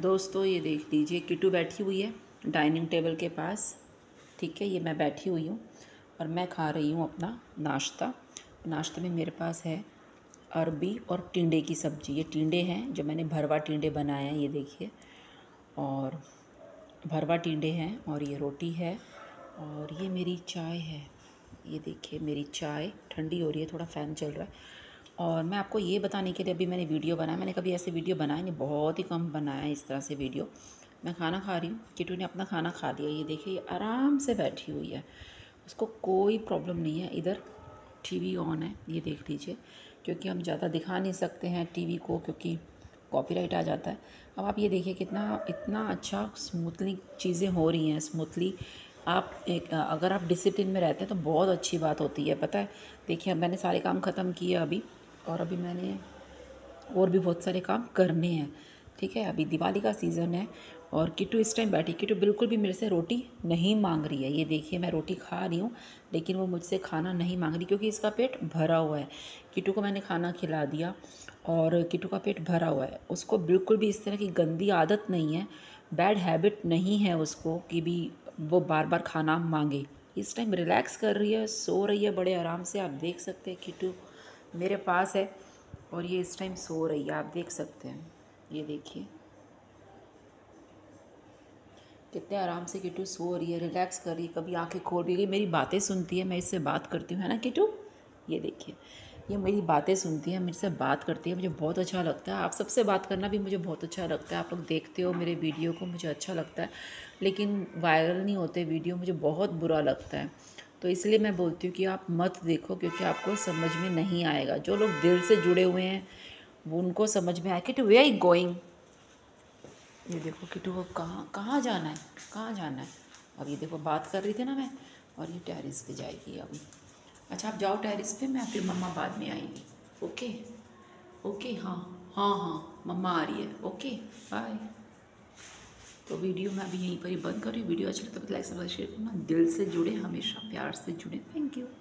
दोस्तों ये देख लीजिए, किट्टू बैठी हुई है डाइनिंग टेबल के पास। ठीक है, ये मैं बैठी हुई हूँ और मैं खा रही हूँ अपना नाश्ता। नाश्ते में मेरे पास है अरबी और टिंडे की सब्ज़ी। ये टिंडे हैं जो मैंने भरवा टिंडे बनाए हैं, ये देखिए। और भरवा टिंडे हैं और ये रोटी है और ये मेरी चाय है। ये देखिए मेरी चाय ठंडी हो रही है, थोड़ा फ़ैन चल रहा है। और मैं आपको ये बताने के लिए अभी मैंने वीडियो बनाया। मैंने कभी ऐसे वीडियो बनाए नहीं, बहुत ही कम बनाया है इस तरह से वीडियो। मैं खाना खा रही हूँ, किट्टू ने अपना खाना खा लिया। ये देखिए ये आराम से बैठी हुई है, उसको कोई प्रॉब्लम नहीं है। इधर टीवी ऑन है, ये देख लीजिए, क्योंकि हम ज़्यादा दिखा नहीं सकते हैं टीवी को क्योंकि कॉपीराइट आ जाता है। अब आप ये देखिए कितना इतना अच्छा स्मूथली चीज़ें हो रही हैं। स्मूथली आप अगर आप डिसिप्लिन में रहते हैं तो बहुत अच्छी बात होती है, पता है। देखिए अब मैंने सारे काम ख़त्म किए अभी, और अभी मैंने और भी बहुत सारे काम करने हैं। ठीक है, अभी दिवाली का सीज़न है और किट्टू इस टाइम बैठी। किट्टू बिल्कुल भी मेरे से रोटी नहीं मांग रही है। ये देखिए मैं रोटी खा रही हूँ लेकिन वो मुझसे खाना नहीं मांग रही क्योंकि इसका पेट भरा हुआ है। किट्टू को मैंने खाना खिला दिया और किट्टू का पेट भरा हुआ है। उसको बिल्कुल भी इस तरह की गंदी आदत नहीं है, बैड हैबिट नहीं है उसको कि भी वो बार बार खाना मांगे। इस टाइम रिलैक्स कर रही है, सो रही है बड़े आराम से। आप देख सकते हैं किट्टू मेरे पास है और ये इस टाइम सो रही है, आप देख सकते हैं। ये देखिए कितने आराम से किट्टू सो रही है, रिलैक्स कर रही है। कभी आंखें खोल भी गई, मेरी बातें सुनती है, मैं इससे बात करती हूँ, है ना किट्टू। ये देखिए ये मेरी बातें सुनती है, मेरे से बात करती है, मुझे बहुत अच्छा लगता है। आप सबसे बात करना भी मुझे बहुत अच्छा लगता है। आप लोग देखते हो मेरे वीडियो को, मुझे अच्छा लगता है, लेकिन वायरल नहीं होते वीडियो, मुझे बहुत बुरा लगता है। तो इसलिए मैं बोलती हूँ कि आप मत देखो क्योंकि आपको समझ में नहीं आएगा। जो लोग दिल से जुड़े हुए हैं वो उनको समझ में आए। किट्टू वे आई गोइंग, ये देखो किट्टू को कहाँ कहाँ जाना है, कहाँ जाना है। अब ये देखो बात कर रही थी ना मैं, और ये टेरिस पे जाएगी अभी। अच्छा आप जाओ टेरिस पे, मैं फिर मम्मा बाद में आएंगी। ओके ओके, हाँ हाँ हाँ मम्मा आ रही है, ओके बाय। तो वीडियो मैं अभी यहीं पर ही बंद कर रही हूँ। वीडियो अच्छा लगता है तो लाइक सब्सक्राइब शेयर करना। दिल से जुड़े, हमेशा प्यार से जुड़े। Thank you.